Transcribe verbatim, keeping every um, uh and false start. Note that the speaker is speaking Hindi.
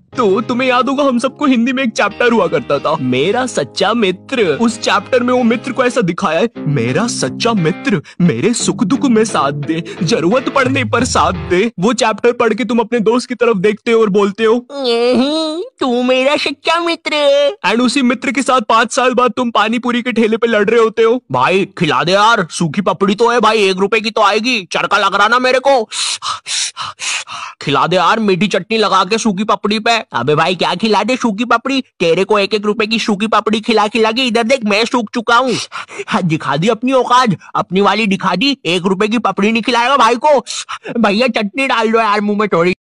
तो तुम्हें याद होगा हम सबको हिंदी में एक चैप्टर हुआ करता था, मेरा सच्चा मित्र। उस चैप्टर में वो मित्र को ऐसा दिखाया है, मेरा सच्चा मित्र मेरे सुख दुख में साथ दे, जरूरत पड़ने पर साथ दे। वो चैप्टर पढ़ के तुम अपने दोस्त की तरफ देखते हो और बोलते हो तू मेरा सच्चा मित्र। एंड उसी मित्र के साथ पांच साल बाद तुम पानी पूरी के ठेले पे लड़ रहे होते हो, भाई खिला दे यार, सूखी पपड़ी तो है भाई, एक रुपए की तो आएगी, चरका लग रहा ना मेरे को, खिला दे यार मीठी चटनी लगा के सूखी पपड़ी पे। अबे भाई क्या खिला दे सूखी पपड़ी, तेरे को एक एक रुपए की सूखी पपड़ी खिला खिला के इधर देख मैं सूख चुका हूँ। दिखा दी अपनी औकात, अपनी वाली दिखा दी, एक रुपए की पपड़ी नहीं खिलाएगा भाई को। भैया चटनी डाल दो यार मुंह में थोड़ी।